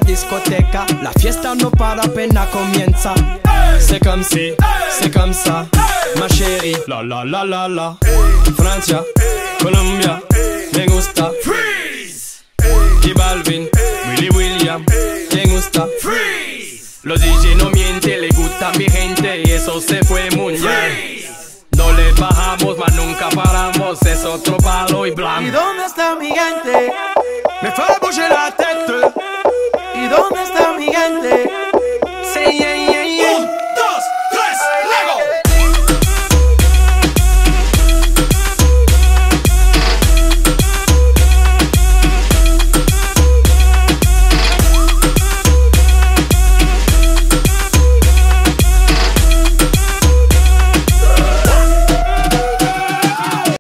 discoteca, la fiesta no para apenas comienza. C'est comme si, c'est comme ça, ma chérie. La la la la la. Francia, Colombia, me gusta. Freeze. Y Balvin, Willy William, me gusta. Freeze. Los DJ no mienten, le gusta mi gente y eso se fue mundial. No le bajamos, mas nunca paramos, es otro palo y blanco. ¿Y dónde está mi gente? Me fait bouger la tête. ¿Y dónde está mi gente? C'est